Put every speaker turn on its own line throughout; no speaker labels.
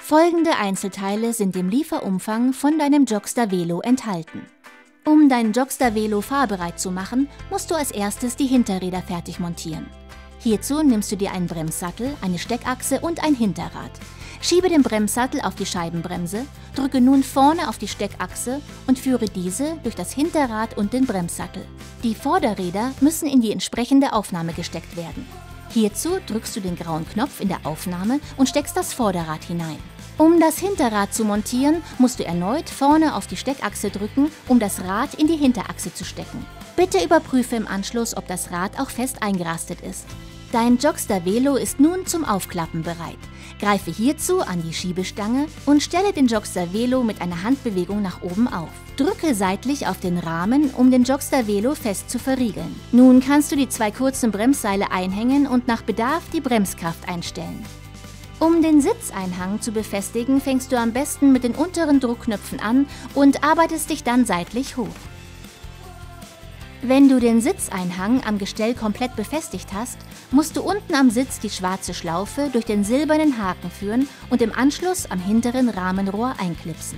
Folgende Einzelteile sind im Lieferumfang von deinem Jogster Velo enthalten. Um dein Jogster Velo fahrbereit zu machen, musst du als erstes die Hinterräder fertig montieren. Hierzu nimmst du dir einen Bremssattel, eine Steckachse und ein Hinterrad. Schiebe den Bremssattel auf die Scheibenbremse, drücke nun vorne auf die Steckachse und führe diese durch das Hinterrad und den Bremssattel. Die Vorderräder müssen in die entsprechende Aufnahme gesteckt werden. Hierzu drückst du den grauen Knopf in der Aufnahme und steckst das Vorderrad hinein. Um das Hinterrad zu montieren, musst du erneut vorne auf die Steckachse drücken, um das Rad in die Hinterachse zu stecken. Bitte überprüfe im Anschluss, ob das Rad auch fest eingerastet ist. Dein Jogster Velo ist nun zum Aufklappen bereit. Greife hierzu an die Schiebestange und stelle den Jogster Velo mit einer Handbewegung nach oben auf. Drücke seitlich auf den Rahmen, um den Jogster Velo fest zu verriegeln. Nun kannst du die zwei kurzen Bremsseile einhängen und nach Bedarf die Bremskraft einstellen. Um den Sitzeinhang zu befestigen, fängst du am besten mit den unteren Druckknöpfen an und arbeitest dich dann seitlich hoch. Wenn du den Sitzeinhang am Gestell komplett befestigt hast, musst du unten am Sitz die schwarze Schlaufe durch den silbernen Haken führen und im Anschluss am hinteren Rahmenrohr einklipsen.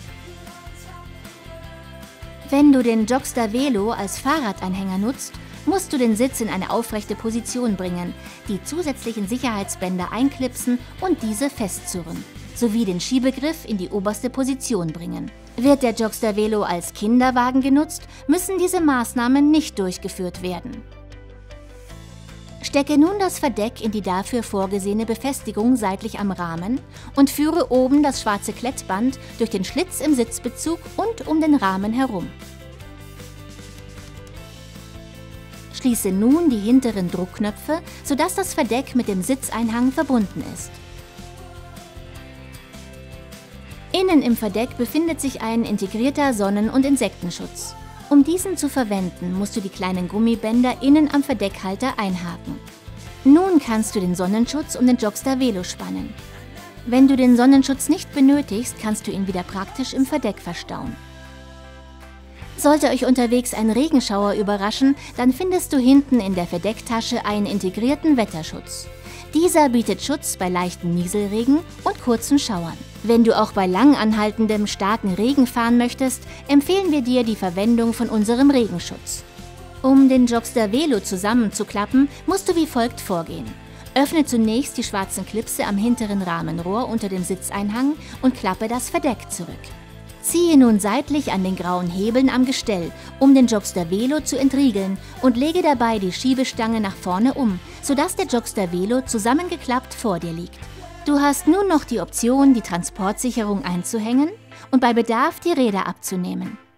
Wenn du den Jogster Velo als Fahrradanhänger nutzt, musst du den Sitz in eine aufrechte Position bringen, die zusätzlichen Sicherheitsbänder einklipsen und diese festzurren, sowie den Schiebegriff in die oberste Position bringen. Wird der Jogster Velo als Kinderwagen genutzt, müssen diese Maßnahmen nicht durchgeführt werden. Stecke nun das Verdeck in die dafür vorgesehene Befestigung seitlich am Rahmen und führe oben das schwarze Klettband durch den Schlitz im Sitzbezug und um den Rahmen herum. Schließe nun die hinteren Druckknöpfe, sodass das Verdeck mit dem Sitzeinhang verbunden ist. Innen im Verdeck befindet sich ein integrierter Sonnen- und Insektenschutz. Um diesen zu verwenden, musst du die kleinen Gummibänder innen am Verdeckhalter einhaken. Nun kannst du den Sonnenschutz um den Jogster Velo spannen. Wenn du den Sonnenschutz nicht benötigst, kannst du ihn wieder praktisch im Verdeck verstauen. Sollte euch unterwegs ein Regenschauer überraschen, dann findest du hinten in der Verdecktasche einen integrierten Wetterschutz. Dieser bietet Schutz bei leichtem Nieselregen und kurzen Schauern. Wenn du auch bei lang anhaltendem starken Regen fahren möchtest, empfehlen wir dir die Verwendung von unserem Regenschutz. Um den Jogster Velo zusammenzuklappen, musst du wie folgt vorgehen. Öffne zunächst die schwarzen Klipse am hinteren Rahmenrohr unter dem Sitzeinhang und klappe das Verdeck zurück. Ziehe nun seitlich an den grauen Hebeln am Gestell, um den Jogster Velo zu entriegeln und lege dabei die Schiebestange nach vorne um, sodass der Jogster Velo zusammengeklappt vor dir liegt. Du hast nun noch die Option, die Transportsicherung einzuhängen und bei Bedarf die Räder abzunehmen.